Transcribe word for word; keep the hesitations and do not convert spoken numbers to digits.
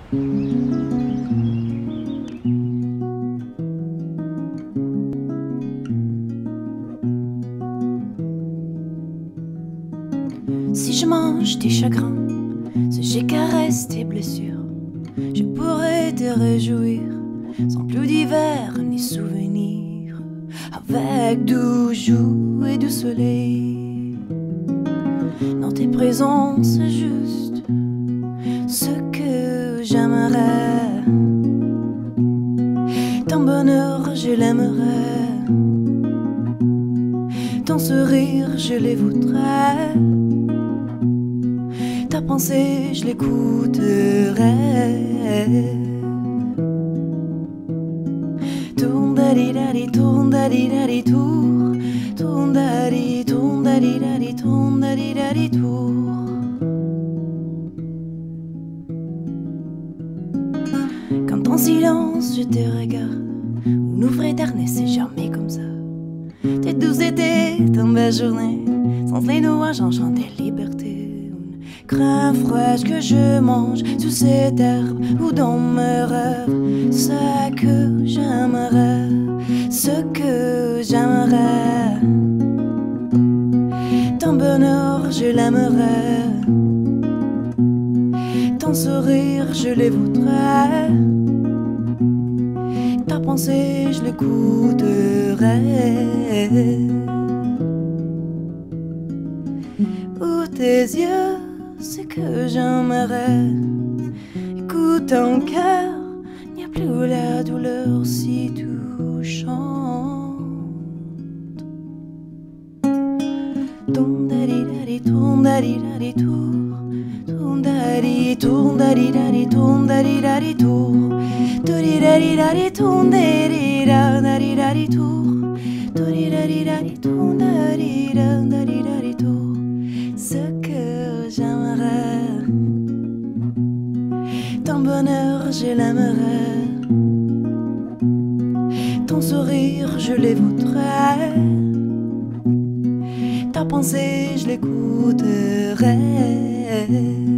Si je mange tes chagrins, si j'écaresse tes blessures, je pourrais te réjouir sans plus d'hiver ni souvenirs, avec du jour et du soleil. Dans tes présences, c'est juste ce que j'aimerais. Ton bonheur, je l'aimerais. Ton sourire, je les voudrais. Ta pensée, je l'écouterai. Tourne dadi dadi, tourne dadi dadi, tour. Tourne dadi, tourne dadi dadi, tourne dadi dadi, tour. Quand en silence je te regarde, une ouvre éternelle, c'est jamais comme ça. Tes douze étés, ton belle journée, sans les nuages en chant tes libertés. Une grain fraîche que je mange sous cette herbe ou dans mes rêves. Ce que j'aimerais, ce que j'aimerais. Ton bonheur, je l'aimerais. Ton sourire, je les voudrais. Ta pensée, je l'écouterai. Ou tes yeux, c'est que j'aimerais. Écoute ton cœur, n'y a plus la douleur si touchante. Tourne dadi dadi, tourne dadi dadi, tour. Tourne dadi, tourne dadi dadi, tourne dadi dadi, tour. Tourne dadi dadi, tourne dadi dadi dadi, tour. Tourne dadi dadi, tourne dadi dadi dadi, tour. Ce que j'aimerais, ton bonheur, je l'aimerais. Ton sourire, je les voudrais. Ta pensée, je l'écouterai.